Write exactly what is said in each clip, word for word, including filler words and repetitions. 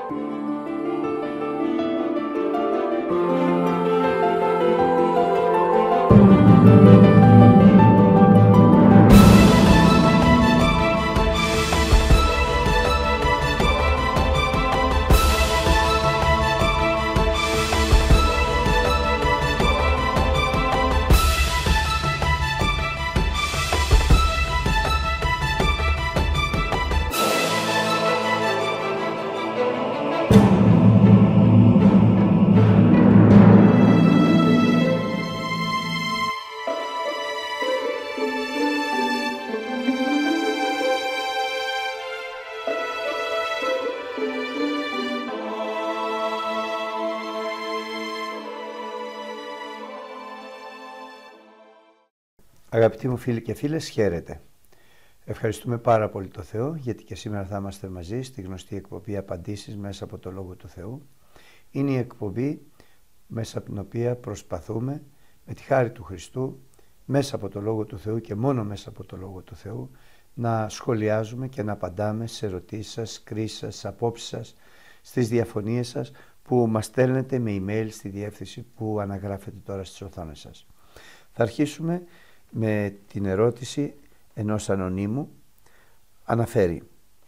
Αγαπητοί μου φίλοι και φίλες, χαίρετε. Ευχαριστούμε πάρα πολύ το Θεό, γιατί και σήμερα θα είμαστε μαζί στη γνωστή εκπομπή Απαντήσεις μέσα από το Λόγο του Θεού. Είναι η εκπομπή μέσα από την οποία προσπαθούμε με τη χάρη του Χριστού, μέσα από το Λόγο του Θεού και μόνο μέσα από το Λόγο του Θεού, να σχολιάζουμε και να απαντάμε σε ερωτήσεις σας, κρίσεις σας, απόψεις σας, στις διαφωνίες σας που μας στέλνετε με email στη διεύθυνση που αναγράφετε τώρα στις οθόνες σας. Θα αρχίσουμε με την ερώτηση ενός ανωνύμου. Αναφέρει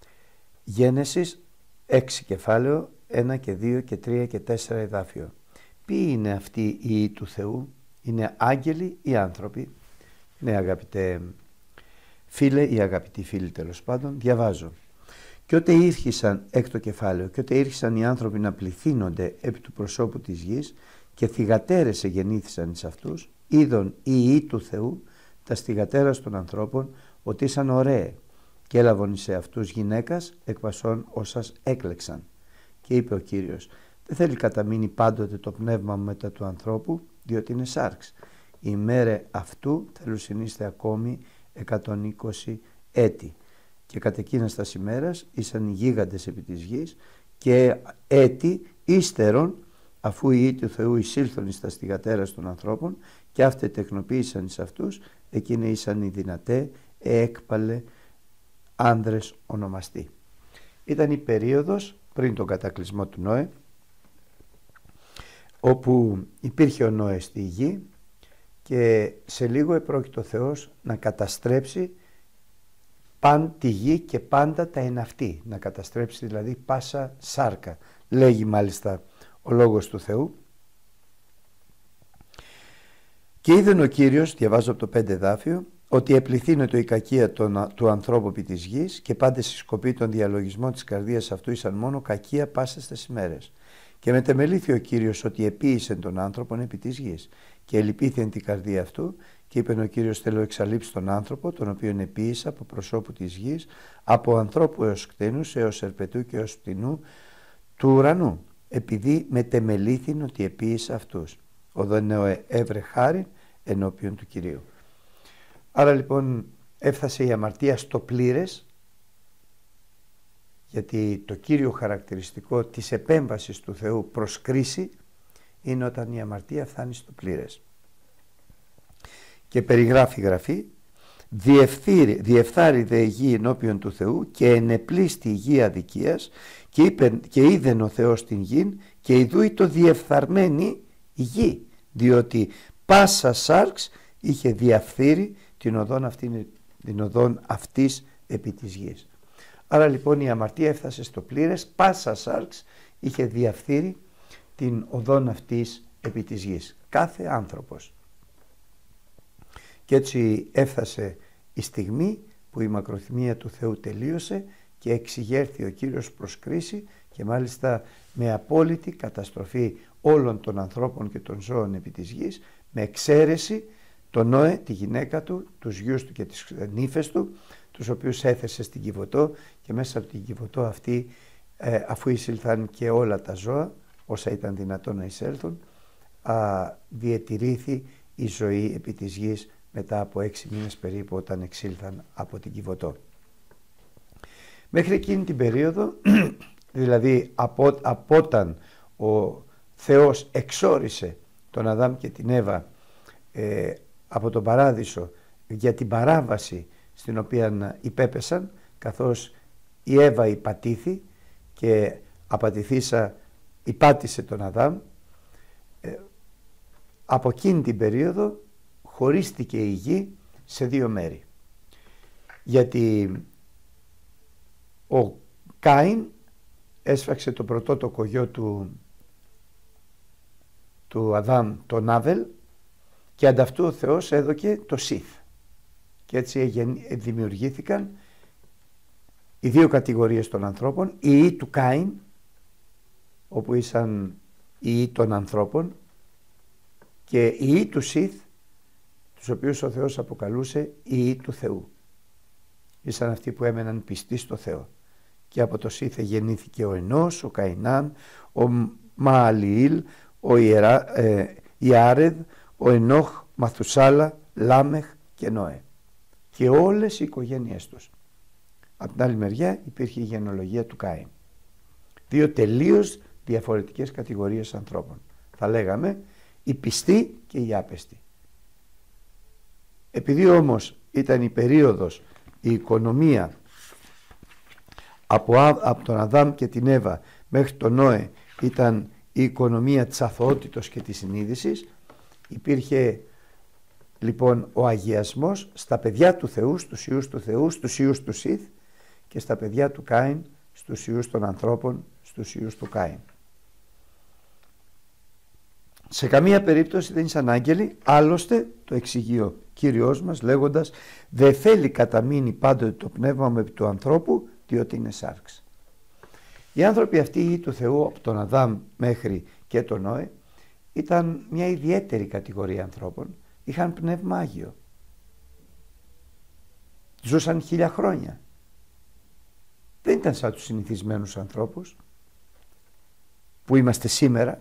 Γένεσης έξι κεφάλαιο, ένα και δύο και τρία και τέσσερα εδάφιο. Ποιοι είναι αυτοί οι ιοί του Θεού? Είναι άγγελοι ή άνθρωποι? Ναι, αγαπητέ φίλε ή αγαπητοί φίλοι, τέλος πάντων, διαβάζω. Και ότε ήρχισαν, έκτο κεφάλαιο, και ότε ήρχισαν οι άνθρωποι να πληθύνονται επί του προσώπου της γης και θυγατέρες εγεννήθησαν εις αυτούς, είδον οι ιοί του Θεού τα στιγατέρας των ανθρώπων ότι ήσαν ωραίοι, και έλαβον σε αυτούς γυναίκας εκ πασών όσας έκλεξαν. Και είπε ο Κύριος, δεν θέλει καταμείνει πάντοτε το πνεύμα μου μετά του ανθρώπου, διότι είναι σάρξ. Η ημέρα αυτού θέλουν συνείστε ακόμη εκατόν είκοσι έτη. Και κατ' εκείνας τας ημέρας ήσαν οι γίγαντες επί της γης, και έτη ύστερον, αφού οι ιοί του Θεού εισήλθον εις τα στιγατέρας των ανθρώπων, και αυτοί τεκνοποίησαν εις αυτούς, εκείνοι ήσαν οι δυνατέ, έκπαλε άνδρες ονομαστοί. Ήταν η περίοδος πριν τον κατακλυσμό του Νόε, όπου υπήρχε ο Νόε στη γη και σε λίγο επρόκειτο ο Θεός να καταστρέψει παν τη γη και πάντα τα εναυτή, να καταστρέψει δηλαδή πάσα σάρκα. Λέγει μάλιστα ο λόγος του Θεού. Και είδεν ο Κύριος, διαβάζω από το πέντε εδάφιο, ότι επληθύνεται η κακία των, του ανθρώπου επί της γης, και πάντες στη σκοπή των διαλογισμών της καρδίας αυτού ήσαν μόνο κακία πάσες τες ημέρες. Και μετεμελήθη ο Κύριος ότι επίησε τον άνθρωπον επί της γης, και ελυπήθη την καρδία αυτού, και είπε ο Κύριος, θέλω εξαλείψει τον άνθρωπο, τον οποίον επίησα από προσώπου της γης, από ανθρώπου έως κτήνους, έως ερπετού και έως πτηνού του ουρανού, επειδή μετεμελήθην ότι επίησα αυτούς. Ο δε Νόε έβρε χάριν ενώπιον του Κυρίου. Άρα λοιπόν έφτασε η αμαρτία στο πλήρες, γιατί το κύριο χαρακτηριστικό της επέμβασης του Θεού προς κρίση είναι όταν η αμαρτία φτάνει στο πλήρες. Και περιγράφει η Γραφή, διεφθάρει δε η γη ενώπιον του Θεού και ενεπλήστη η γη αδικίας, και, είπε, και είδεν ο Θεός την γην, και ιδούει το διεφθαρμένη η γη, διότι πάσα σάρξ είχε διαφθείρει την οδόν, αυτή, την οδόν αυτής επί της γης. Άρα λοιπόν η αμαρτία έφτασε στο πλήρες, πάσα σάρξ είχε διαφθείρει την οδόν αυτής επί της γης. Κάθε άνθρωπος. Και έτσι έφτασε η στιγμή που η μακροθυμία του Θεού τελείωσε και εξηγέρθη ο Κύριος προς κρίση, και μάλιστα με απόλυτη καταστροφή όλων των ανθρώπων και των ζώων επί της γης, με εξαίρεση τον Νόε, τη γυναίκα του, τους γιους του και τις νύφες του, τους οποίους έθεσε στην Κιβωτό, και μέσα από την Κιβωτό αυτή, ε, αφού εισήλθαν και όλα τα ζώα, όσα ήταν δυνατόν να εισέλθουν, α, διατηρήθη η ζωή επί της γης μετά από έξι μήνες περίπου, όταν εξήλθαν από την Κιβωτό. Μέχρι εκείνη την περίοδο, δηλαδή από, από όταν ο Θεός εξόρισε τον Αδάμ και την Εύα ε, από τον παράδεισο για την παράβαση στην οποία υπέπεσαν, καθώς η Εύα υπατήθη και απατηθήσα υπάτησε τον Αδάμ, ε, από εκείνη την περίοδο χωρίστηκε η γη σε δύο μέρη. Γιατί ο Κάιν έσφαξε το πρωτότοκο γιο του, του Αδάμ, τον Άβελ, και ανταυτού ο Θεός έδωκε το Σιθ. Και έτσι δημιουργήθηκαν οι δύο κατηγορίες των ανθρώπων, οι ιοί του Κάιν, όπου ήσαν οι ιοί των ανθρώπων, και οι ιοί του Σιθ, τους οποίους ο Θεός αποκαλούσε οι ιοί του Θεού. Ήσαν αυτοί που έμεναν πιστοί στο Θεό. Και από το Σιθ γεννήθηκε ο Ενός, ο Καϊνάν, ο Μααλιήλ, ο Ιερα, ε, Ιάρεδ, ο Ενόχ, Μαθουσάλα, Λάμεχ και Νόε. Και όλες οι οικογένειές τους. Από την άλλη μεριά υπήρχε η γενεολογία του Κάιν. Δύο τελείως διαφορετικές κατηγορίες ανθρώπων. Θα λέγαμε οι πιστοί και οι άπεστοι. Επειδή όμως ήταν η περίοδος, η οικονομία από, από τον Αδάμ και την Εύα μέχρι τον Νόε ήταν η οικονομία της αθωότητος και της συνείδησης, υπήρχε λοιπόν ο αγιασμός στα παιδιά του Θεού, στους ιούς του Θεού, στους ιούς του Σιθ, και στα παιδιά του Κάιν, στους ιούς των ανθρώπων, στους ιούς του Κάιν. Σε καμία περίπτωση δεν ήσαν άγγελοι, άλλωστε το εξηγεί ο Κύριος μας λέγοντας «Δεν θέλει καταμείνει πάντοτε το πνεύμα μου επί του ανθρώπου, διότι είναι σάρξ». Οι άνθρωποι αυτοί, οι του Θεού, από τον Αδάμ μέχρι και τον Νόε, ήταν μια ιδιαίτερη κατηγορία ανθρώπων. Είχαν πνεύμα Άγιο. Ζούσαν χίλια χρόνια. Δεν ήταν σαν τους συνηθισμένους ανθρώπους που είμαστε σήμερα.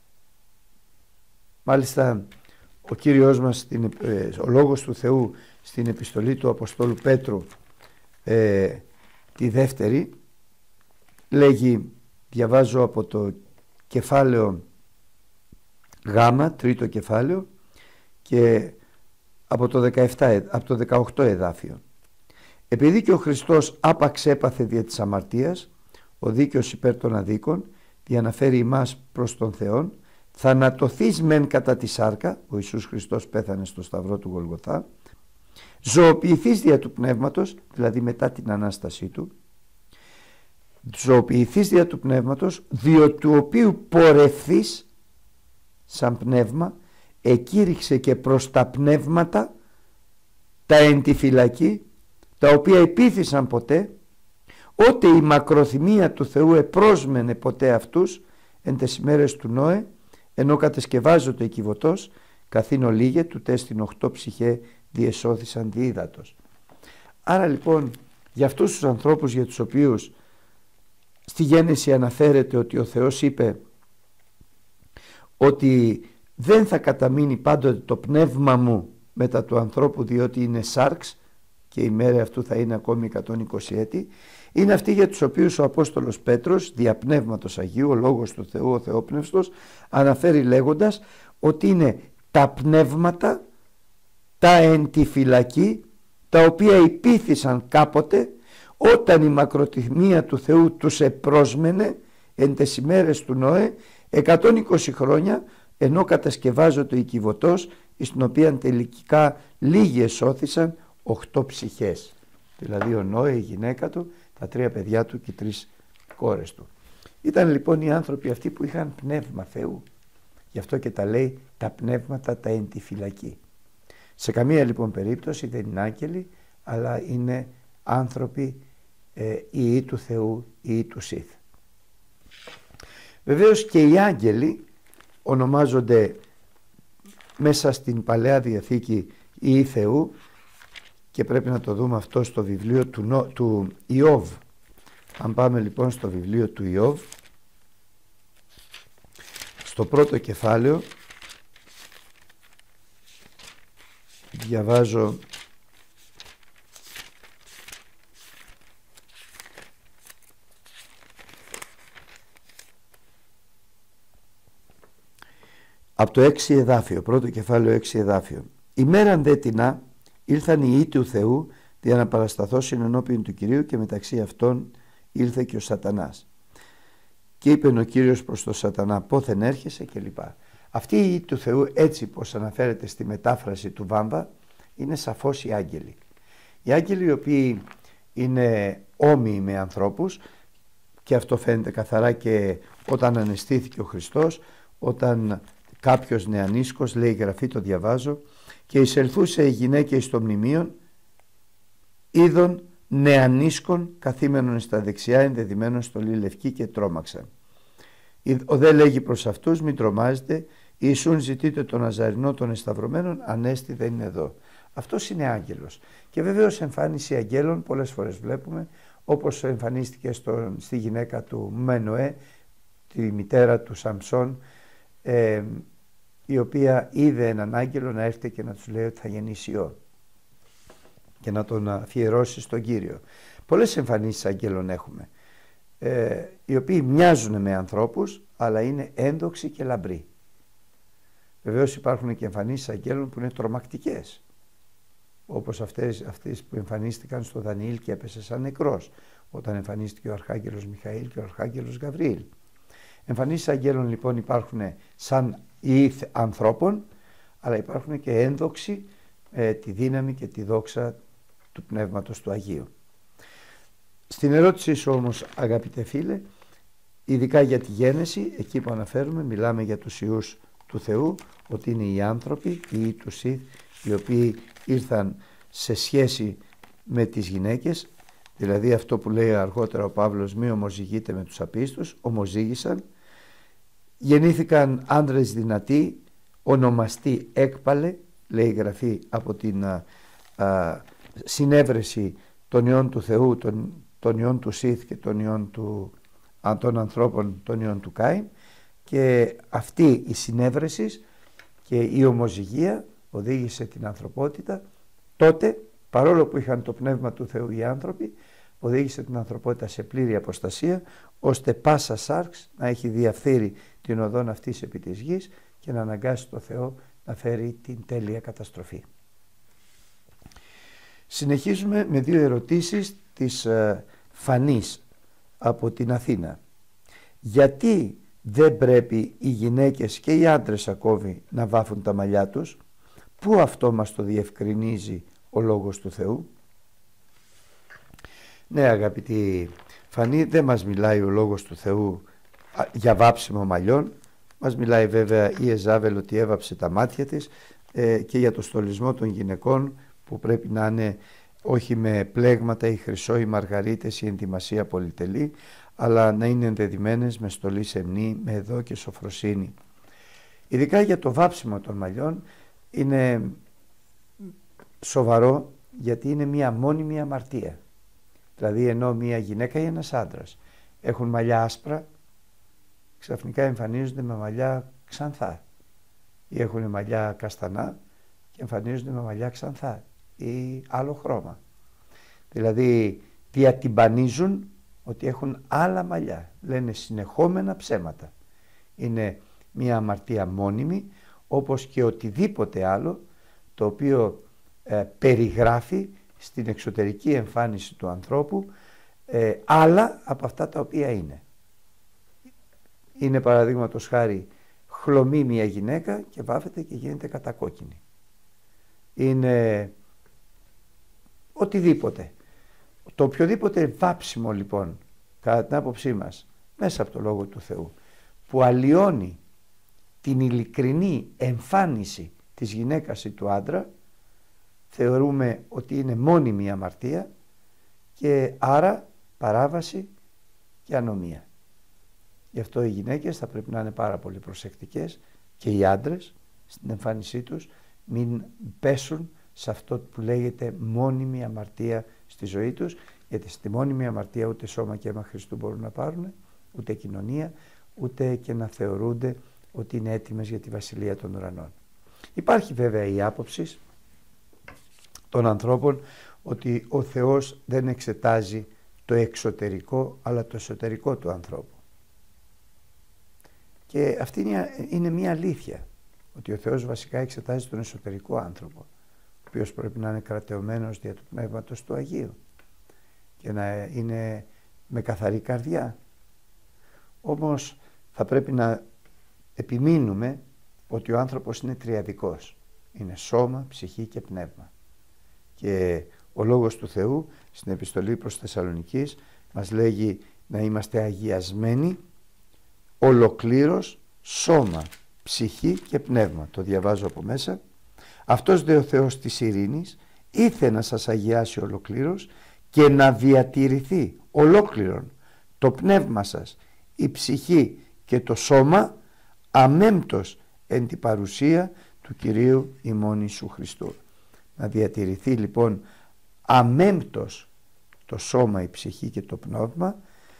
Μάλιστα ο Κύριος μας, ο Λόγος του Θεού, στην επιστολή του Αποστόλου Πέτρου, ε, τη δεύτερη, λέγει, διαβάζω από το κεφάλαιο Γ, τρίτο κεφάλαιο, και από το, δεκαεπτά, από το δεκαοκτώ εδάφιο. Επειδή και ο Χριστός άπαξ έπαθε δια της αμαρτίας, ο δίκαιος υπέρ των αδίκων, διαναφέρει ημάς προς τον Θεόν, θανατωθείς μεν κατά τη σάρκα, ο Ιησούς Χριστός πέθανε στο σταυρό του Γολγοθά, ζωοποιηθείς δια του πνεύματος, δηλαδή μετά την Ανάστασή του, ζωοποιηθείς δια του πνεύματος, διο του οποίου πορευθείς σαν πνεύμα, εκήρυξε και προς τα πνεύματα τα εν τη φυλακή, τα οποία επίθυσαν ποτέ, ότε η μακροθυμία του Θεού επρόσμενε ποτέ αυτούς εν τες ημέρες του Νόε, ενώ κατεσκευάζονται εκιβωτός, καθήν ολίγε του τέστην οχτώ ψυχέ διεσώθησαν δι ύδατος. Άρα λοιπόν για αυτούς τους ανθρώπους για τους οποίους στη Γένεση αναφέρεται ότι ο Θεός είπε ότι δεν θα καταμείνει πάντοτε το πνεύμα μου μετά του ανθρώπου, διότι είναι σάρξ και η μέρα αυτού θα είναι ακόμη εκατόν είκοσι έτη, είναι αυτοί για τους οποίους ο Απόστολος Πέτρος, δια πνεύματος Αγίου, ο Λόγος του Θεού, ο Θεόπνευστος, αναφέρει λέγοντας ότι είναι τα πνεύματα, τα εν τη φυλακή, τα οποία υπήθησαν κάποτε όταν η μακροθυμία του Θεού τους επρόσμενε εν τες ημέρες του Νόε εκατόν είκοσι χρόνια, ενώ κατασκευάζεται ο οικιβωτός, στην οποία τελικά λίγοι εσώθησαν οχτώ ψυχές, δηλαδή ο Νόε, η γυναίκα του, τα τρία παιδιά του και οι τρεις κόρες του. Ήταν λοιπόν οι άνθρωποι αυτοί που είχαν πνεύμα Θεού, γι' αυτό και τα λέει τα πνεύματα τα εν τη φυλακή. Σε καμία λοιπόν περίπτωση δεν είναι άγγελοι, αλλά είναι άνθρωποι ε, οι ιοί του Θεού, οι ιοί του Σιθ. Βεβαίως και οι άγγελοι ονομάζονται μέσα στην Παλαιά Διαθήκη ιοί Θεού, και πρέπει να το δούμε αυτό στο βιβλίο του, Νο, του Ιώβ. Αν πάμε λοιπόν στο βιβλίο του Ιώβ, στο πρώτο κεφάλαιο, διαβάζω από το έξι εδάφιο, πρώτο κεφάλαιο έξι εδάφιο. Ημέραν δε τινά ήλθαν οι ιοί του Θεού για να παρασταθώσουν ενώπιον του Κυρίου, και μεταξύ αυτών ήλθε και ο Σατανάς. και είπε ο Κύριος προς τον Σατανά, πόθεν έρχεσαι κλπ. Αυτή η του Θεού, έτσι πως αναφέρεται στη μετάφραση του Βάμβα, είναι σαφώς οι άγγελοι. Οι άγγελοι οι οποίοι είναι όμοιοι με ανθρώπους, και αυτό φαίνεται καθαρά και όταν αναισθήθηκε ο Χριστός, όταν κάποιος νεανίσκος, λέει η Γραφή, το διαβάζω, και εισελθούσε η γυναίκα εις το μνημείον, είδον νεανίσκον καθήμενον στα δεξιά, ενδεδειμένον στολή λευκή, και τρόμαξαν. Ο δε λέγει προς αυτούς, μην τρομάζετε, Ιησούν ζητείτε τον Ναζαρηνό των εσταυρωμένων, ανέστη δεν είναι εδώ. Αυτός είναι άγγελος. Και βεβαίως εμφάνιση αγγέλων πολλές φορές βλέπουμε, όπως εμφανίστηκε στο, στη γυναίκα του Μενωέ, τη μητέρα του Σαμψόν, ε, η οποία είδε έναν άγγελο να έρχεται και να τους λέει ότι θα γεννήσει ιό και να τον αφιερώσει στον Κύριο. Πολλές εμφανίσεις αγγέλων έχουμε, ε, οι οποίοι μοιάζουν με ανθρώπους, αλλά είναι ένδοξοι και λαμπροί. Βεβαίως υπάρχουν και εμφανίσεις αγγέλων που είναι τρομακτικές, όπως αυτές, αυτές που εμφανίστηκαν στο Δανιήλ και έπεσε σαν νεκρός, όταν εμφανίστηκε ο Αρχάγγελος Μιχαήλ και ο Αρχάγγελος Γαβριήλ. Εμφανίσεις αγγέλων λοιπόν υπάρχουν σαν ηθ ανθρώπων, αλλά υπάρχουν και ένδοξοι, ε, τη δύναμη και τη δόξα του Πνεύματος του Αγίου. Στην ερώτησή σου όμως, αγαπητέ φίλε, ειδικά για τη γένεση, εκεί που αναφέρουμε, μιλάμε για τους ιούς του Θεού, ότι είναι οι άνθρωποι, οι ιοί του Σιθ, οι οποίοι ήρθαν σε σχέση με τις γυναίκες, δηλαδή αυτό που λέει αργότερα ο Παύλος, μη ομοζυγείτε με τους απίστους, ομοζύγησαν, γεννήθηκαν άντρες δυνατοί, ονομαστοί έκπαλε, λέει η Γραφή, από την α, α, συνέβρεση των ιών του Θεού, των, των ιών του Σιθ και των ιών του, α, των ανθρώπων, των ιών του Κάιν, και αυτή η συνέβρεση και η ομοζυγία οδήγησε την ανθρωπότητα τότε, παρόλο που είχαν το πνεύμα του Θεού οι άνθρωποι, οδήγησε την ανθρωπότητα σε πλήρη αποστασία, ώστε πάσα σάρξ να έχει διαφθείρει την οδόν αυτής επί της γης και να αναγκάσει το Θεό να φέρει την τέλεια καταστροφή. Συνεχίζουμε με δύο ερωτήσεις της ε, Φανής από την Αθήνα. Γιατί δεν πρέπει οι γυναίκες και οι άντρες ακόμη να βάφουν τα μαλλιά τους? Πού αυτό μας το διευκρινίζει ο Λόγος του Θεού? Ναι, αγαπητή Φανή, δεν μας μιλάει ο Λόγος του Θεού για βάψιμο μαλλιών. Μας μιλάει βέβαια η Εζάβελ ότι έβαψε τα μάτια της, ε, και για το στολισμό των γυναικών που πρέπει να είναι όχι με πλέγματα ή χρυσό ή μαργαρίτες ή ενδυμασία πολυτελή, αλλά να είναι ενδεδειμένες με στολή σεμνή, με εδώ και σοφροσύνη. Ειδικά για το βάψιμο των μαλλιών είναι σοβαρό, γιατί είναι μία μόνιμη αμαρτία. Δηλαδή ενώ μία γυναίκα ή ένας άντρας έχουν μαλλιά άσπρα, ξαφνικά εμφανίζονται με μαλλιά ξανθά, ή έχουν μαλλιά καστανά και εμφανίζονται με μαλλιά ξανθά ή άλλο χρώμα. Δηλαδή διατυμπανίζουν ότι έχουν άλλα μαλλιά, λένε συνεχόμενα ψέματα. Είναι μία αμαρτία μόνιμη, όπως και οτιδήποτε άλλο το οποίο ε, περιγράφει στην εξωτερική εμφάνιση του ανθρώπου ε, άλλα από αυτά τα οποία είναι. Είναι παραδείγματος χάρη χλωμή μια γυναίκα και βάφεται και γίνεται κατακόκκινη. Είναι οτιδήποτε. Το οποιοδήποτε βάψιμο λοιπόν, κατά την άποψή μας, μέσα από το Λόγο του Θεού, που αλλοιώνει την ειλικρινή εμφάνιση της γυναίκας ή του άντρα, θεωρούμε ότι είναι μόνιμη αμαρτία και άρα παράβαση και ανομία. Γι' αυτό οι γυναίκες θα πρέπει να είναι πάρα πολύ προσεκτικές, και οι άντρες στην εμφάνισή τους, μην πέσουν σε αυτό που λέγεται μόνιμη αμαρτία στη ζωή τους, γιατί στη μόνιμη αμαρτία ούτε σώμα και αίμα Χριστού μπορούν να πάρουν, ούτε κοινωνία, ούτε και να θεωρούνται ότι είναι έτοιμες για τη Βασιλεία των Ουρανών. Υπάρχει βέβαια η άποψη των ανθρώπων ότι ο Θεός δεν εξετάζει το εξωτερικό αλλά το εσωτερικό του ανθρώπου. Και αυτή είναι, είναι μια αλήθεια, ότι ο Θεός βασικά εξετάζει τον εσωτερικό άνθρωπο, ο οποίος πρέπει να είναι κρατεωμένος δια του Πνεύματος του Αγίου και να είναι με καθαρή καρδιά. Όμως θα πρέπει να επιμείνουμε ότι ο άνθρωπος είναι τριαδικός. Είναι σώμα, ψυχή και πνεύμα. Και ο Λόγος του Θεού στην επιστολή προς Θεσσαλονικείς μας λέγει να είμαστε αγιασμένοι ολοκλήρως σώμα, ψυχή και πνεύμα. Το διαβάζω από μέσα. Αυτός δε ο Θεός της ειρήνης ήθε να σας αγιάσει ολοκλήρως και να διατηρηθεί ολόκληρον το πνεύμα σας, η ψυχή και το σώμα αμέμπτος εν τη παρουσία του Κυρίου ημών Ιησού Χριστού. Να διατηρηθεί λοιπόν αμέμπτος το σώμα, η ψυχή και το πνεύμα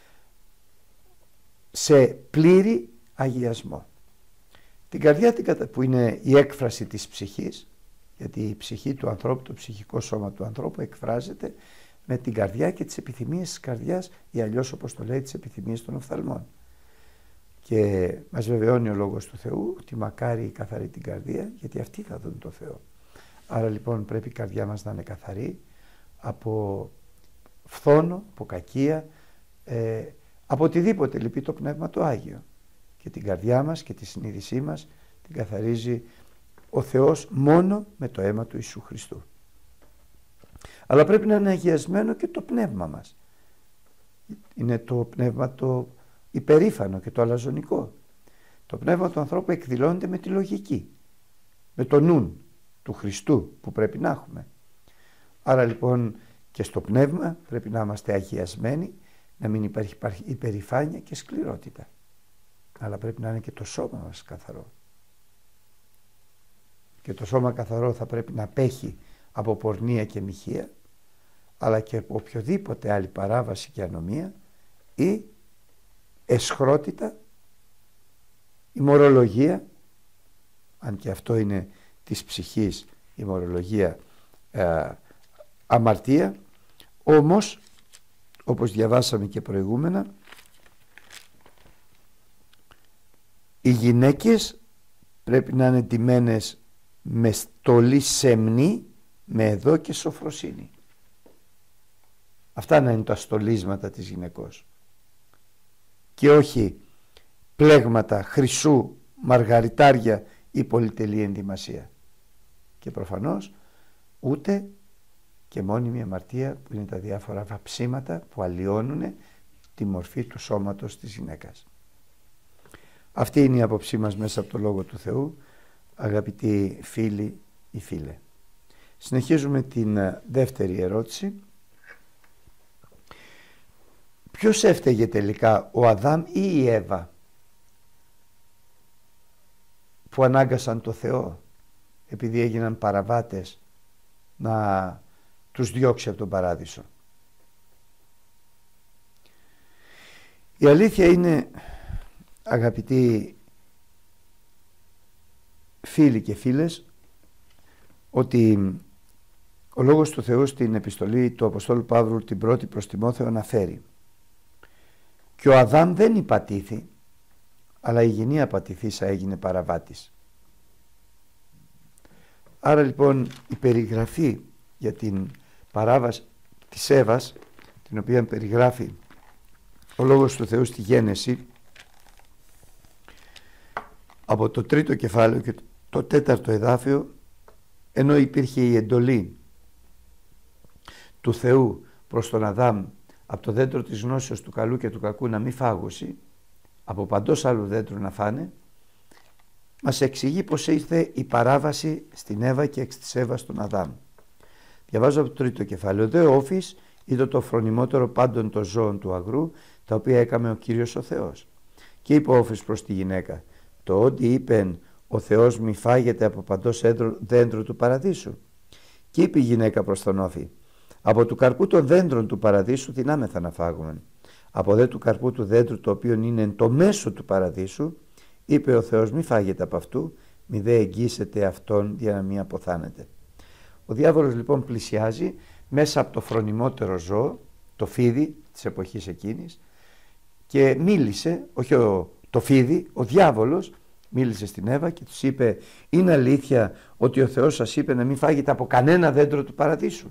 σε πλήρη αγιασμό. Την καρδιά που είναι η έκφραση της ψυχής, γιατί η ψυχή του ανθρώπου, το ψυχικό σώμα του ανθρώπου εκφράζεται με την καρδιά και τις επιθυμίες της καρδιάς ή αλλιώς όπως το λέει τις επιθυμίες των οφθαλμών. Και μας βεβαιώνει ο Λόγος του Θεού ότι μακάρι καθαρή την καρδία, γιατί αυτοί θα δουν το Θεό. Άρα λοιπόν πρέπει η καρδιά μας να είναι καθαρή από φθόνο, από κακία, ε, από οτιδήποτε λυπεί το Πνεύμα το Άγιο. Και την καρδιά μας και τη συνείδησή μας την καθαρίζει ο Θεός μόνο με το αίμα του Ιησού Χριστού. Αλλά πρέπει να είναι αγιασμένο και το πνεύμα μας. Είναι το πνεύμα το υπερήφανο και το αλαζονικό. Το πνεύμα του ανθρώπου εκδηλώνεται με τη λογική, με το νουν του Χριστού που πρέπει να έχουμε. Άρα λοιπόν και στο πνεύμα πρέπει να είμαστε αγιασμένοι, να μην υπάρχει, υπάρχει υπερηφάνεια και σκληρότητα. Αλλά πρέπει να είναι και το σώμα μας καθαρό. Και το σώμα καθαρό θα πρέπει να απέχει από πορνεία και μοιχεία, αλλά και από οποιοδήποτε άλλη παράβαση και ανομία ή εσχρότητα, ημωρολογία, αν και αυτό είναι της ψυχής, ημωρολογία, ε, αμαρτία. Όμως, όπως διαβάσαμε και προηγούμενα, οι γυναίκες πρέπει να είναι ντυμένες με στολή σεμνή, με εδώ και σοφροσύνη. Αυτά να είναι τα στολίσματα της γυναικός. Και όχι πλέγματα χρυσού, μαργαριτάρια ή πολυτελή ενδυμασία. Και προφανώς ούτε και μόνιμη αμαρτία που είναι τα διάφορα βαψίματα που αλλοιώνουν τη μορφή του σώματος της γυναίκας. Αυτή είναι η άποψή μας μέσα από το Λόγο του Θεού, αγαπητοί φίλοι ή φίλε. Συνεχίζουμε την δεύτερη ερώτηση. Ποιος έφταιγε τελικά, ο Αδάμ ή η Εύα, που ανάγκασαν το Θεό επειδή έγιναν παραβάτες να τους διώξει από τον παράδεισο? Η αλήθεια είναι, αγαπητοί φίλοι και φίλες, ότι ο Λόγος του Θεού στην επιστολή του Αποστόλου Παύλου την πρώτη προς Τιμόθεο αναφέρει: και ο Αδάμ δεν υπατήθη, αλλά η γυνή απατηθήσα έγινε παραβάτης. Άρα λοιπόν η περιγραφή για την παράβαση της Εύας, την οποία περιγράφει ο Λόγος του Θεού στη Γένεση, από το τρίτο κεφάλαιο και το τέταρτο εδάφιο, ενώ υπήρχε η εντολή του Θεού προς τον Αδάμ από το δέντρο της γνώσεως του καλού και του κακού να μην φάγωσει, από παντός άλλου δέντρου να φάνε, μας εξηγεί πως ήρθε η παράβαση στην Εύα και εξ της Εύας στον Αδάμ. Διαβάζω από το τρίτο κεφάλαιο. Δε όφης είδε το φρονιμότερο πάντων των ζώων του αγρού, τα οποία έκαμε ο Κύριος ο Θεός. Και είπε ο όφης προς τη γυναίκα: το ότι είπεν ο Θεός μη φάγεται από παντός δέντρο του παραδείσου. Και είπε η γυναίκα προς τον όφη: από του καρπού των δέντρων του παραδείσου δυνάμεθα να φάγουμε. Από δε του καρπού του δέντρου το οποίο είναι εν το μέσο του παραδείσου, είπε ο Θεός μη φάγετε από αυτού, μη δε εγγύσετε αυτόν για να μην αποθάνετε. Ο διάβολος λοιπόν πλησιάζει μέσα από το φρονιμότερο ζώο, το φίδι της εποχής εκείνης, και μίλησε, όχι ο, το φίδι, ο διάβολος μίλησε στην Εύα και τους είπε: είναι αλήθεια ότι ο Θεός σας είπε να μην φάγετε από κανένα δέντρο του παραδείσου?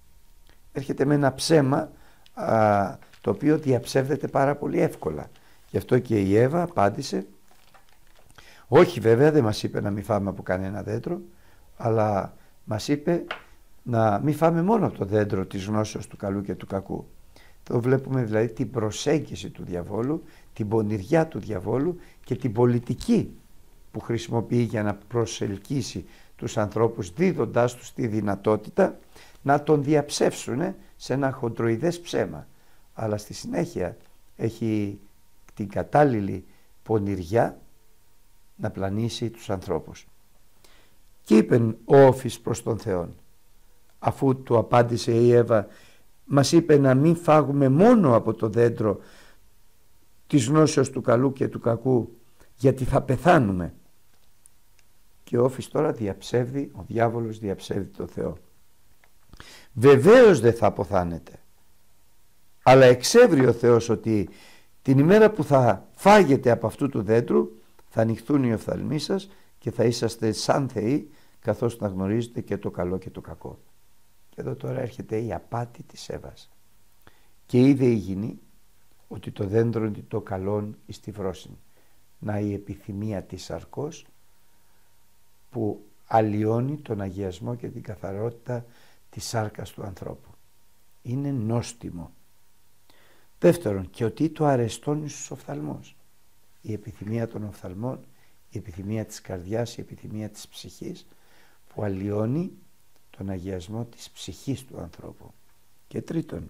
Έρχεται με ένα ψέμα α, το οποίο διαψεύδεται πάρα πολύ εύκολα. Γι' αυτό και η Εύα απάντησε, όχι βέβαια δεν μας είπε να μην φάμε από κανένα δέντρο, αλλά μας είπε να μην φάμε μόνο από το δέντρο της γνώσεως του καλού και του κακού. Εδώ βλέπουμε δηλαδή την προσέγγιση του διαβόλου, την πονηριά του διαβόλου και την πολιτική που χρησιμοποιεί για να προσελκύσει τους ανθρώπους, δίδοντάς τους τη δυνατότητα να τον διαψεύσουν σε ένα χοντροειδές ψέμα. Αλλά στη συνέχεια έχει την κατάλληλη πονηριά να πλανήσει τους ανθρώπους. Και είπεν ο Όφης προς τον Θεόν, αφού του απάντησε η Εύα, μας είπε να μην φάγουμε μόνο από το δέντρο της γνώσεως του καλού και του κακού, γιατί θα πεθάνουμε. Και ο Όφης τώρα διαψεύδει, ο διάβολος διαψεύδει το Θεό. Βεβαίως δεν θα αποθάνετε, αλλά εξέβρει ο Θεός ότι την ημέρα που θα φάγετε από αυτού του δέντρου θα ανοιχθούν οι οφθαλμοί σας και θα είσαστε σαν θεοί, καθώς να γνωρίζετε και το καλό και το κακό. Και εδώ τώρα έρχεται η απάτη της Εύας. Και είδε η γυνή ότι το δέντρο είναι το καλόν εις τη βρόσιν. Να η επιθυμία της σαρκός που αλλοιώνει τον αγιασμό και την καθαρότητα της σάρκας του ανθρώπου. Είναι νόστιμο. Δεύτερον, και ότι το αρεστώνει στους οφθαλμούς. Η επιθυμία των οφθαλμών, η επιθυμία της καρδιάς, η επιθυμία της ψυχής που αλλοιώνει τον αγιασμό της ψυχής του ανθρώπου. Και τρίτον,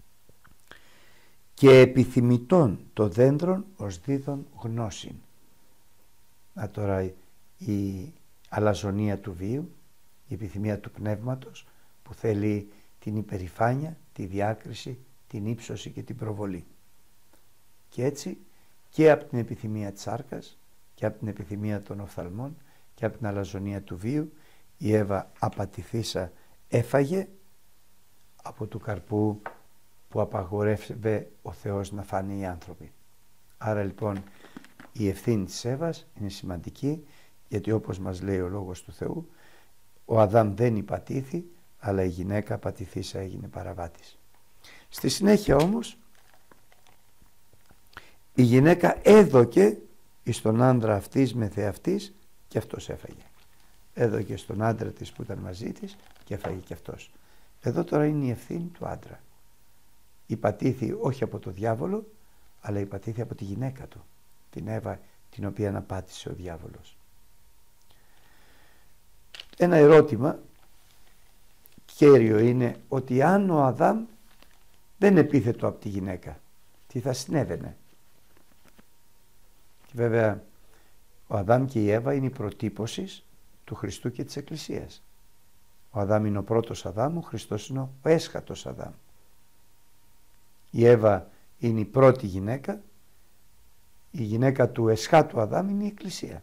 και επιθυμητών το δέντρον ως δίδων γνώσιν. Να τώρα η αλαζονία του βίου, η επιθυμία του πνεύματος που θέλει την υπερηφάνεια, τη διάκριση, την ύψωση και την προβολή. Και έτσι και από την επιθυμία της σάρκας και από την επιθυμία των οφθαλμών και από την αλαζονία του βίου η Εύα απατηθήσα έφαγε από του καρπού που απαγορεύε ο Θεός να φάνε οι άνθρωποι. Άρα λοιπόν η ευθύνη της Εύας είναι σημαντική, γιατί όπως μας λέει ο Λόγος του Θεού, ο Αδάμ δεν υπατήθη, αλλά η γυναίκα απατηθήσα έγινε παραβάτης. Στη συνέχεια όμως η γυναίκα έδωκε εις τον άντρα αυτής με θεαυτής και αυτός έφαγε. Έδωκε στον άντρα της που ήταν μαζί της και έφαγε και αυτός. Εδώ τώρα είναι η ευθύνη του άντρα. Υπατήθη όχι από το διάβολο, αλλά υπατήθη από τη γυναίκα του, την Εύα, την οποία αναπάτησε ο διάβολος. Ένα ερώτημα κέριο είναι ότι αν ο Αδάμ δεν επίθετο από τη γυναίκα, τι θα συνέβαινε? Και βέβαια ο Αδάμ και η Εύα είναι η προτύπωση του Χριστού και της Εκκλησίας. Ο Αδάμ είναι ο πρώτος Αδάμ, ο Χριστός είναι ο έσχατος Αδάμ. Η Εύα είναι η πρώτη γυναίκα, η γυναίκα του εσχάτου Αδάμ είναι η Εκκλησία.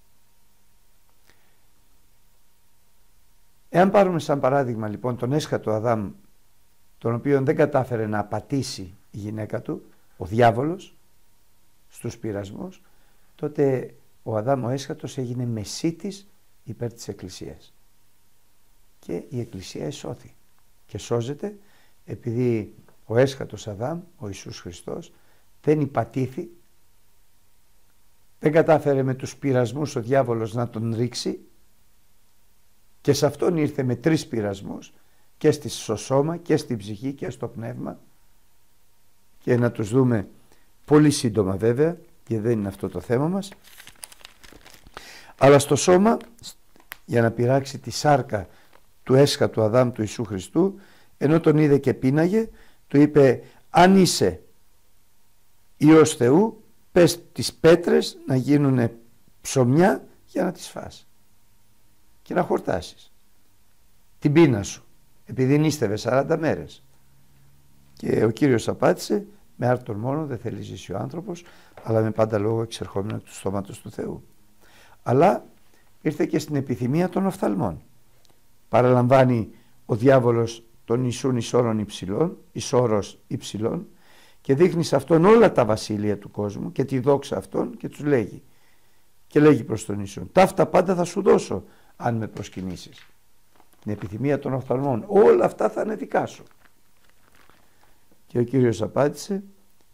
Εάν πάρουμε σαν παράδειγμα λοιπόν τον έσχατο Αδάμ, τον οποίον δεν κατάφερε να απατήσει η γυναίκα του, ο διάβολος, στους πειρασμούς, τότε ο Αδάμ ο έσχατος έγινε μεσίτης υπέρ της Εκκλησίας. Και η Εκκλησία εσώθη και σώζεται επειδή ο έσχατος Αδάμ, ο Ιησούς Χριστός, δεν υπατήθη, δεν κατάφερε με τους πειρασμούς ο διάβολος να τον ρίξει και σε αυτόν ήρθε με τρεις πειρασμούς, και στο σώμα και στην ψυχή και στο πνεύμα, και να τους δούμε πολύ σύντομα βέβαια, γιατί δεν είναι αυτό το θέμα μας. Αλλά στο σώμα, για να πειράξει τη σάρκα του έσχατου Αδάμ του Ιησού Χριστού, ενώ τον είδε και πίναγε, του είπε, αν είσαι Υιός Θεού, πες τις πέτρες να γίνουν ψωμιά για να τις φας και να χορτάσεις την πείνα σου, επειδή νήστευε σαράντα μέρες. Και ο Κύριος απάντησε, με άρτον μόνο δεν θέλει ζήσει ο άνθρωπος, αλλά με πάντα λόγο εξερχόμενο από του στόματος του Θεού. Αλλά ήρθε και στην επιθυμία των οφθαλμών. Παραλαμβάνει ο διάβολος τον Ιησούν ισόρων υψηλών, ισόρος υψηλών, και δείχνει σε αυτόν όλα τα βασίλεια του κόσμου και τη δόξα αυτών και τους λέγει. Και λέγει προς τον Ιησούν, ταύτα πάντα θα σου δώσω αν με προσκυνήσεις. Την επιθυμία των οφθαλμών, όλα αυτά θα είναι δικά σου. Και ο Κύριος απάντησε,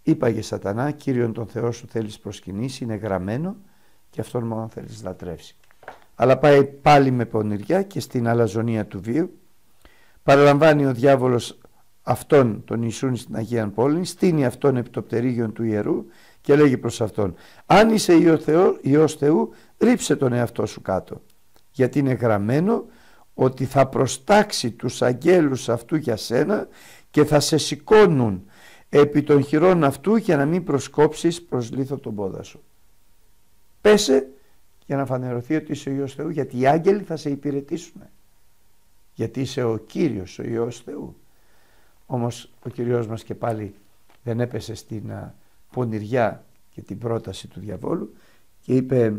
Είπαγε Σατανά, Κύριον τον Θεό σου θέλεις προσκυνήσει, είναι γραμμένο και αυτόν μόνο θέλεις λατρεύσει. Αλλά πάει πάλι με πονηριά και στην αλαζονία του βίου. Παραλαμβάνει ο διάβολος αυτόν τον Ιησούν στην Αγία Πόλη, στείνει αυτόν επί το πτερίγιον του ιερού και λέγει προς αυτόν: αν είσαι Υιός Θεού, Υιός Θεού, ρίψε τον εαυτό σου κάτω, γιατί είναι γραμμένο ότι θα προστάξει τους αγγέλους αυτού για σένα και θα σε σηκώνουν επί των χειρών αυτού για να μην προσκόψεις προς λίθο τον πόδα σου. Πέσε για να φανερωθεί ότι είσαι ο Υιός Θεού, γιατί οι άγγελοι θα σε υπηρετήσουν, γιατί είσαι ο Κύριος, ο Υιός Θεού. Όμως ο Κυριός μας και πάλι δεν έπεσε στην α, πονηριά και την πρόταση του διαβόλου και είπε: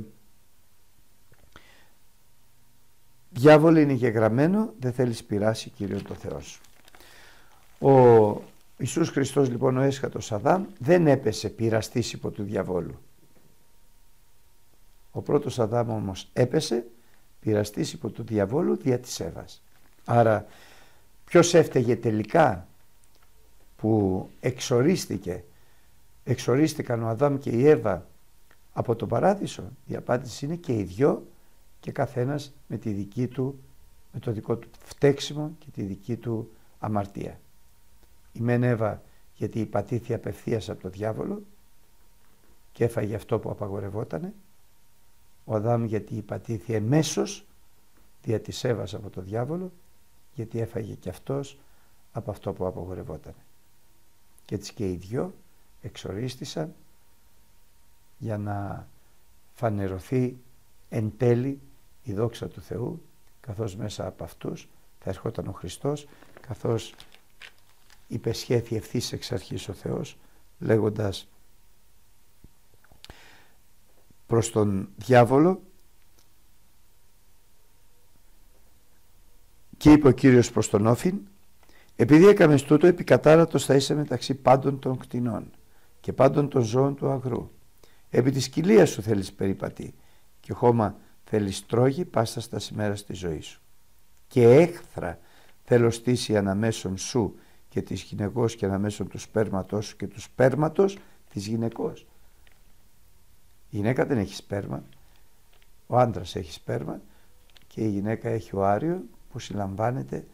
διάβολε, είναι γεγραμμένο, δεν θέλεις πειράσει Κύριο το Θεό σου. Ο Ιησούς Χριστός λοιπόν, ο έσχατος Αδάμ, δεν έπεσε πειραστής υπό του διαβόλου. Ο πρώτος Αδάμ όμως έπεσε πειραστής υπό του διαβόλου δια της Εύας. Άρα ποιος έφταιγε τελικά που εξορίστηκε, εξορίστηκαν ο Αδάμ και η Εύα από το παράδεισο? Η απάντηση είναι και οι δυο, και καθένας με τη δική του, με το δικό του φταίξιμο και τη δική του αμαρτία. Η μεν Εύα γιατί υπατήθη απευθείας από το διάβολο και έφαγε αυτό που απαγορευότανε. Ο Αδάμ γιατί υπατήθη εμέσως δια της Εύας από το διάβολο, γιατί έφαγε και αυτός από αυτό που απαγορευότανε. Και έτσι και οι δυο εξορίστησαν για να φανερωθεί εν τέλει η δόξα του Θεού, καθώς μέσα από αυτούς θα ερχόταν ο Χριστός, καθώς υπεσχέθη ευθύς εξ αρχής ο Θεός, λέγοντας προς τον διάβολο: και είπε ο Κύριος προς τον Όφιν, επειδή έκαμες τούτο, επικατάρατος θα είσαι μεταξύ πάντων των κτηνών και πάντων των ζώων του αγρού. Επί της κοιλίας σου θέλεις περιπατεί και χώμα θέλεις τρώγει πάσα στα ημέρας της ζωής σου. Και έχθρα θέλω στήσει αναμέσων σου και της γυναικός και αναμέσων του σπέρματός σου και του σπέρματος της γυναικός. Η γυναίκα δεν έχει σπέρμα, ο άντρας έχει σπέρμα και η γυναίκα έχει οάριο που συλλαμβάνεται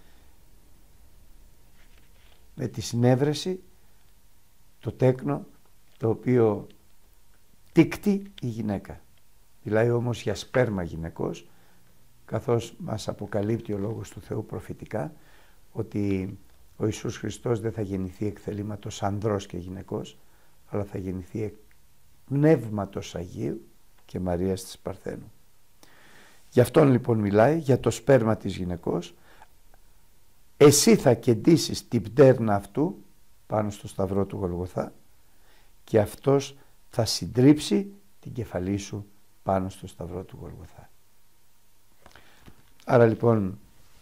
με τη συνέβρεση, το τέκνο το οποίο τίκτει η γυναίκα. Μιλάει όμως για σπέρμα γυναικός, καθώς μας αποκαλύπτει ο Λόγος του Θεού προφητικά ότι ο Ιησούς Χριστός δεν θα γεννηθεί εκ θελήματος ανδρός και γυναικός, αλλά θα γεννηθεί εκ πνεύματος Αγίου και Μαρίας της Παρθένου. Γι' αυτόν λοιπόν μιλάει, για το σπέρμα της γυναικός. Εσύ θα κεντήσεις την πτέρνα αυτού πάνω στο σταυρό του Γολγοθά και αυτός θα συντρίψει την κεφαλή σου πάνω στο σταυρό του Γολγοθά. Άρα λοιπόν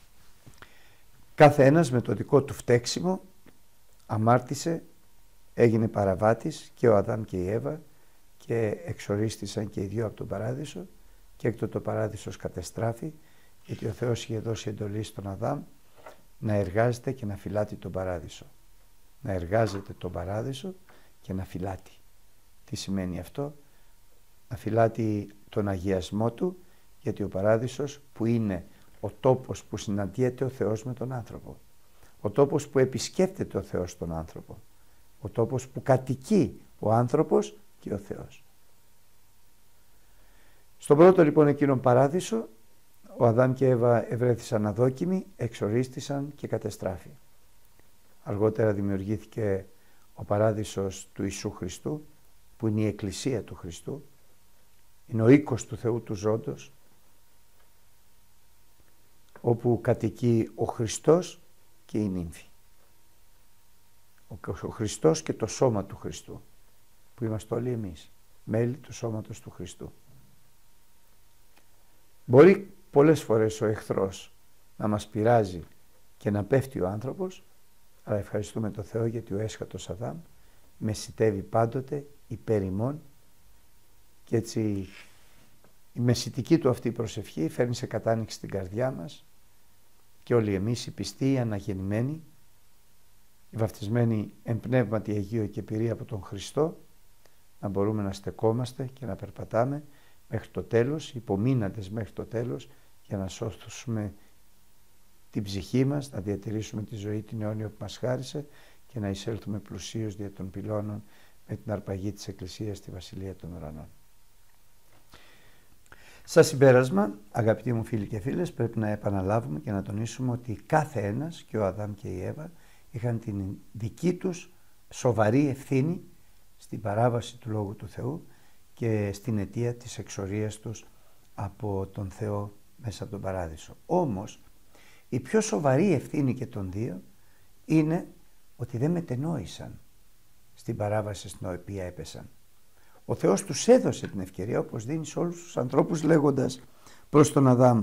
κάθε ένας με το δικό του φταίξιμο αμάρτησε, έγινε παραβάτης, και ο Αδάμ και η Εύα, και εξορίστησαν και οι δυο από τον παράδεισο και έκτοτε το παράδεισος κατεστράφη, γιατί ο Θεός είχε δώσει εντολή στον Αδάμ να εργάζεται και να φυλάτει τον παράδεισο. Να εργάζεται τον παράδεισο και να φυλάτει. Τι σημαίνει αυτό? Να φυλάτει τον αγιασμό του, γιατί ο παράδεισος που είναι ο τόπος που συναντιέται ο Θεός με τον άνθρωπο, ο τόπος που επισκέπτεται ο Θεός τον άνθρωπο, ο τόπος που κατοικεί ο άνθρωπος και ο Θεός. Στον πρώτο λοιπόν εκείνον παράδεισο, ο Αδάμ και η Εύα ευρέθησαν αδόκιμοι, εξορίστησαν και κατεστράφη. Αργότερα δημιουργήθηκε ο παράδεισος του Ιησού Χριστού, που είναι η Εκκλησία του Χριστού, είναι ο οίκος του Θεού του Ζώντος, όπου κατοικεί ο Χριστός και η νύμφη. Ο Χριστός και το σώμα του Χριστού, που είμαστε όλοι εμείς, μέλη του σώματος του Χριστού. Μπορεί πολλές φορές ο εχθρός να μας πειράζει και να πέφτει ο άνθρωπος, αλλά ευχαριστούμε τον Θεό γιατί ο έσχατος Αδάμ μεσητεύει πάντοτε υπέρ ημών, και έτσι η μεσητική του αυτή προσευχή φέρνει σε κατάνοιξη στην καρδιά μας και όλοι εμείς οι πιστοί, οι αναγεννημένοι, οι βαφτισμένοι εν πνεύματι Αγίο και πυρή από τον Χριστό, να μπορούμε να στεκόμαστε και να περπατάμε μέχρι το τέλος, υπομείναντες μέχρι το τέλος, για να σώσουμε την ψυχή μας, να διατηρήσουμε τη ζωή την αιώνια που μας χάρισε και να εισέλθουμε πλουσίως δια των πυλώνων με την αρπαγή της Εκκλησίας στη Βασιλεία των Ουρανών. Σαν συμπέρασμα, αγαπητοί μου φίλοι και φίλες, πρέπει να επαναλάβουμε και να τονίσουμε ότι κάθε ένας, και ο Αδάμ και η Εύα, είχαν την δική τους σοβαρή ευθύνη στην παράβαση του Λόγου του Θεού και στην αιτία της εξορίας τους από τον Θεό μέσα από τον Παράδεισο. Όμως, η πιο σοβαρή ευθύνη και των δύο είναι ότι δεν μετενόησαν στην παράβαση στην οποία έπεσαν. Ο Θεός τους έδωσε την ευκαιρία, όπως δίνει σε όλους τους ανθρώπους, λέγοντας προς τον Αδάμ,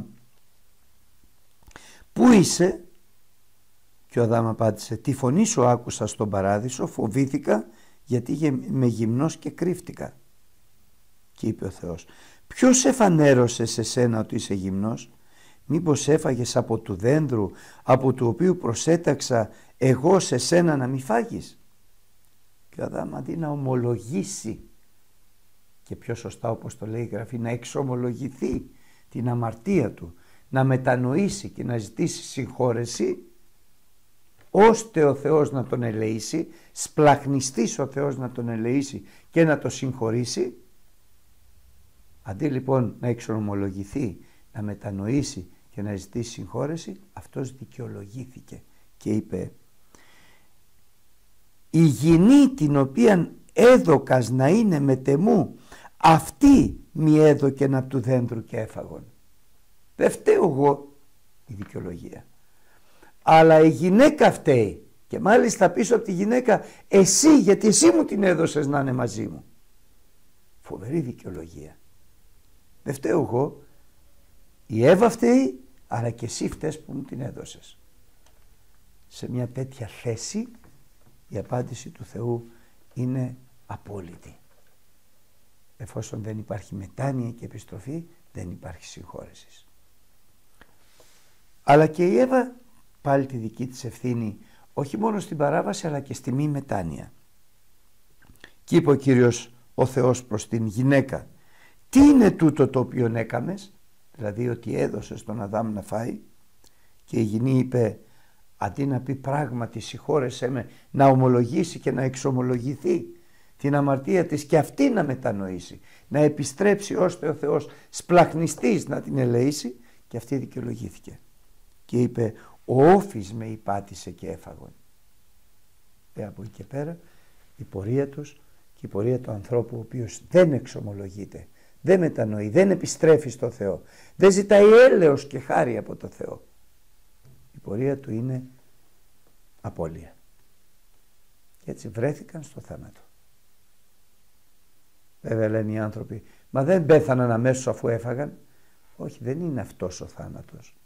«Πού είσαι?» Και ο Αδάμ απάντησε, «Τη φωνή σου άκουσα στον Παράδεισο, φοβήθηκα γιατί είμαι γυμνός και κρύφτηκα». Και είπε ο Θεός, «Ποιος εφανέρωσε σε σένα ότι είσαι γυμνός? Μήπως έφαγες από του δένδρου από του οποίου προσέταξα εγώ σε σένα να μη φάγεις?» Και ο Αδάμ, αντί να ομολογήσει, και πιο σωστά όπως το λέει η Γραφή, να εξομολογηθεί την αμαρτία του, να μετανοήσει και να ζητήσει συγχώρεση, ώστε ο Θεός να τον ελεήσει, σπλαχνιστής ο Θεός να τον ελεήσει και να τον συγχωρήσει, αντί λοιπόν να εξομολογηθεί, να μετανοήσει και να ζητήσει συγχώρεση, αυτός δικαιολογήθηκε και είπε, «Η γυνή την οποία έδωκας να είναι μετεμού, αυτή μη έδωκεν απ' του δέντρου και έφαγον». Δεν φταίω εγώ, η δικαιολογία, αλλά η γυναίκα φταίει, και μάλιστα πίσω από τη γυναίκα εσύ, γιατί εσύ μου την έδωσες να είναι μαζί μου. Φοβερή δικαιολογία. Δεν φταίω εγώ, η Εύα φταίει, αλλά και εσύ φταίς που μου την έδωσες. Σε μια τέτοια θέση η απάντηση του Θεού είναι απόλυτη. Εφόσον δεν υπάρχει μετάνοια και επιστροφή, δεν υπάρχει συγχώρεση. Αλλά και η Εύα πάλι τη δική της ευθύνη, όχι μόνο στην παράβαση αλλά και στη μη μετάνοια. Και είπε ο Κύριος ο Θεός προς την γυναίκα, «Τι είναι τούτο το οποίο έκαμες?» Δηλαδή ότι έδωσε στον Αδάμ να φάει. Και η γυνή είπε, αντί να πει πράγματι συγχώρεσέ με, να ομολογήσει και να εξομολογηθεί την αμαρτία της και αυτή να μετανοήσει, να επιστρέψει ώστε ο Θεός σπλαχνιστής να την ελεήσει, και αυτή δικαιολογήθηκε και είπε, «Ο όφης με υπάτησε και έφαγον». Και από εκεί και πέρα η πορεία τους και η πορεία του ανθρώπου ο οποίος δεν εξομολογείται, δεν μετανοεί, δεν επιστρέφει στο Θεό, δεν ζητάει έλεος και χάρη από το Θεό, η πορεία του είναι απώλεια. Και έτσι βρέθηκαν στο θάνατο. Βέβαια λένε οι άνθρωποι, μα δεν πέθαναν αμέσως αφού έφαγαν. Όχι, δεν είναι αυτός ο θάνατος.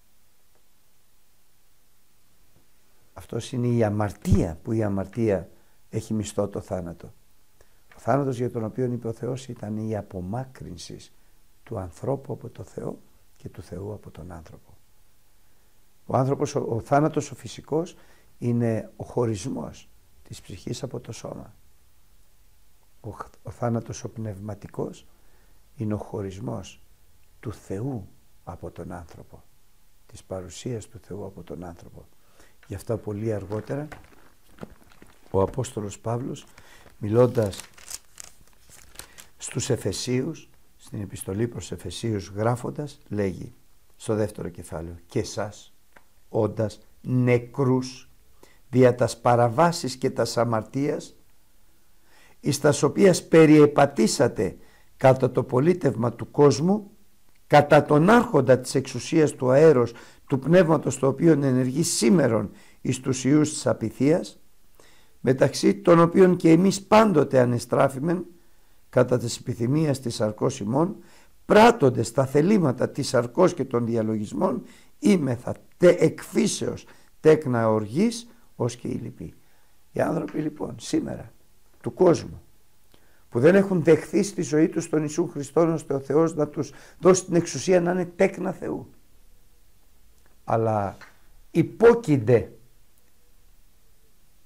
Αυτός είναι η αμαρτία, που η αμαρτία έχει μισθό το θάνατο. Ο θάνατος για τον οποίο είπε ο Θεός ήταν η απομάκρυνση του ανθρώπου από το Θεό και του Θεού από τον άνθρωπο. Ο άνθρωπος, ο, ο θάνατος ο φυσικός είναι ο χωρισμός της ψυχής από το σώμα. Ο, ο θάνατος ο πνευματικός είναι ο χωρισμός του Θεού από τον άνθρωπο, της παρουσίας του Θεού από τον άνθρωπο. Γι' αυτό πολύ αργότερα ο Απόστολος Παύλος, μιλώντας στους Εφεσίους, στην επιστολή προς Εφεσίους γράφοντας, λέγει στο δεύτερο κεφάλαιο, «Και εσάς όντας νεκρούς δια τας παραβάσεις και τας αμαρτίας, εις τας οποίας περιεπατήσατε κατά το πολίτευμα του κόσμου, κατά τον άρχοντα της εξουσίας του αέρος του πνεύματος το οποίο ενεργεί σήμερον εις τους ιούς της απειθίας, μεταξύ των οποίων και εμείς πάντοτε ανεστράφημεν κατά της επιθυμίας της σαρκός ημών, πράττοντες τα θελήματα της σαρκός και των διαλογισμών, είμεθα τε εκφύσεως τέκνα οργής ως και οι λοιποί». Οι άνθρωποι λοιπόν σήμερα του κόσμου που δεν έχουν δεχθεί στη ζωή τους τον Ιησού Χριστόν ώστε ο Θεός να τους δώσει την εξουσία να είναι τέκνα Θεού, αλλά υπόκεινται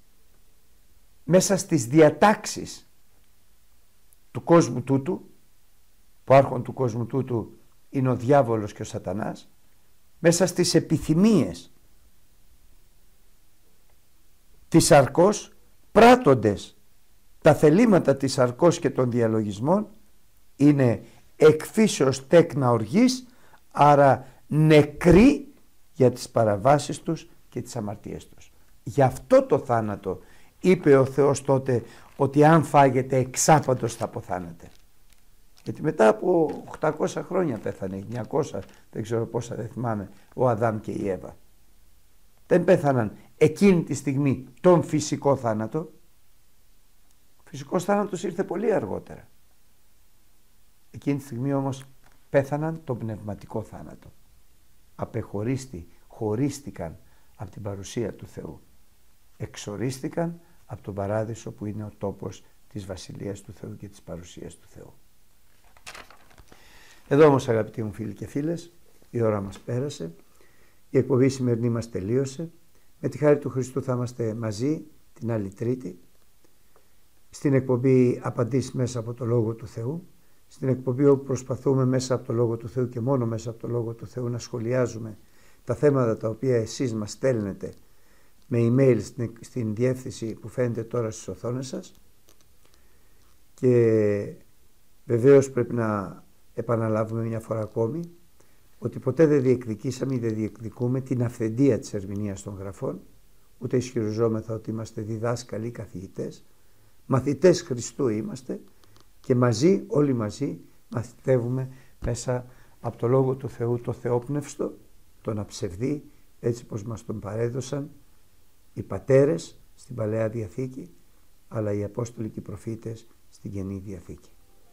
μέσα στις διατάξεις του κόσμου τούτου, που άρχον του κόσμου τούτου είναι ο διάβολος και ο σατανάς, μέσα στις επιθυμίες της σαρκός, πράττοντες τα θελήματα της σαρκός και των διαλογισμών, είναι εκφύσεως τέκνα οργής, άρα νεκροί για τις παραβάσεις τους και τις αμαρτίες τους. Γι' αυτό το θάνατο είπε ο Θεός τότε ότι αν φάγετε εξάπαντος θα αποθάνετε. Γιατί μετά από οκτακόσια χρόνια πέθανε, εννιακόσια, δεν ξέρω πόσα, δεν θυμάμαι, ο Αδάμ και η Εύα. Δεν πέθαναν εκείνη τη στιγμή τον φυσικό θάνατο. Ο φυσικός θάνατος ήρθε πολύ αργότερα. Εκείνη τη στιγμή όμως πέθαναν τον πνευματικό θάνατο. Απεχωρίστη, χωρίστηκαν από την παρουσία του Θεού. Εξορίστηκαν από τον παράδεισο που είναι ο τόπος της Βασιλείας του Θεού και της παρουσίας του Θεού. Εδώ όμως, αγαπητοί μου φίλοι και φίλες, η ώρα μας πέρασε, η εκπομπή σημερινή μας τελείωσε. Με τη χάρη του Χριστού θα είμαστε μαζί την άλλη Τρίτη, στην εκπομπή Απαντήσεις μέσα από το Λόγο του Θεού, στην εκπομπή όπου προσπαθούμε μέσα από το Λόγο του Θεού και μόνο μέσα από το Λόγο του Θεού να σχολιάζουμε τα θέματα τα οποία εσείς μας στέλνετε με email στην, στην διεύθυνση που φαίνεται τώρα στις οθόνες σας. Και βεβαίως πρέπει να επαναλάβουμε μια φορά ακόμη ότι ποτέ δεν διεκδικήσαμε ή δεν διεκδικούμε την αυθεντία της ερμηνείας των γραφών, ούτε ισχυριζόμεθα ότι είμαστε διδάσκαλοι ή καθηγητές. Μαθητές Χριστού είμαστε και μαζί, όλοι μαζί, μαθητεύουμε μέσα από το Λόγο του Θεού, το θεόπνευστο, τον αψευδή, έτσι πως μας τον παρέδωσαν οι πατέρες στην Παλαιά Διαθήκη, αλλά οι Απόστολοι και οι προφήτες στην Καινή Διαθήκη.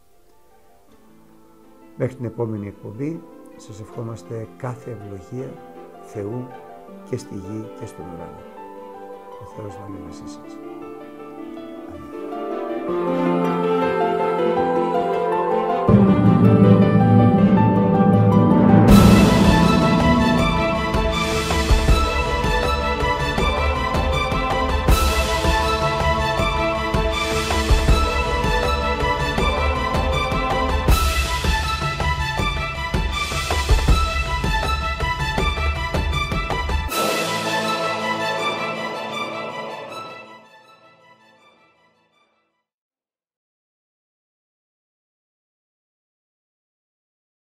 Μέχρι την επόμενη εκπομπή σας ευχόμαστε κάθε ευλογία Θεού και στη γη και στον ουρανό. Ο Θεός να είναι μαζί σας. Αμήν.